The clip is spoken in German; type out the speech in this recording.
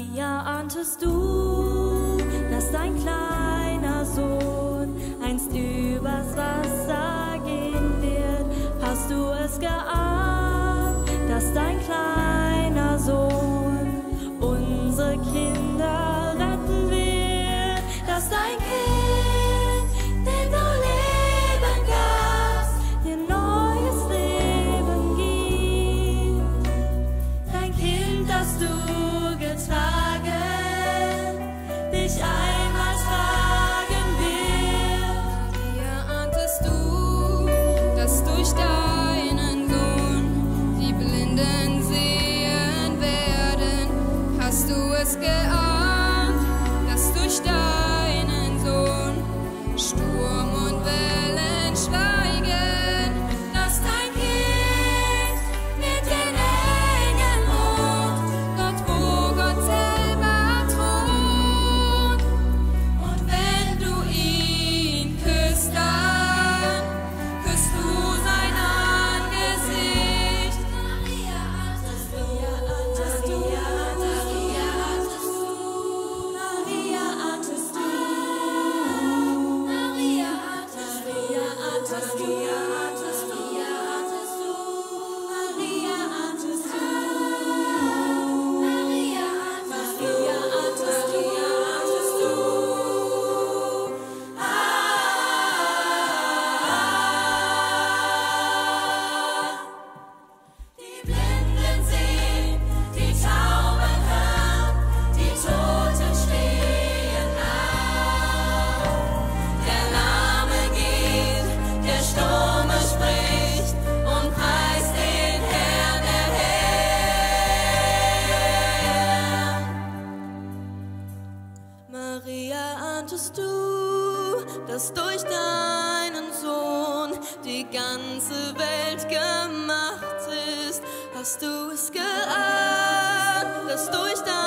Maria, ahntest du, dass dein kleiner Sohn einst übers Wasser gehen wird? Hast du es geahnt, dass dein kleiner Sohn unsere Kinder retten wird? Dass dein Kind, dem du Leben gabst, dir neues Leben gibt. Dein Kind, das du getragen, dich einmal tragen wird. Maria, ahntest du, dass durch deinen Sohn die Blinden sehen werden? Hast du es geahnt, dass durch deinen Sohn Sturm und Wellen schweigen? Dass dein Kind mit den Engeln wohnt, dort wo Gott selber thront. Und wenn du ihn küsst, dann küsst du sein Angesicht. Maria, ahntest du, Maria, ahntest du, Maria, ahntest du, Maria, ahntest du, Maria, ahntest du, Maria, ahntest du, Maria, ahntest du, Maria, ahntest du, Die Blinden sehen, die Tauben hören, die Toten stehen auf. Der Lahme geht, der Sturme spricht und preist den Herrn der Herren. Maria, ahntest du, dass durch deinen Sohn die ganze Welt gemacht ist? Hast du es geahnt, dass durch deinen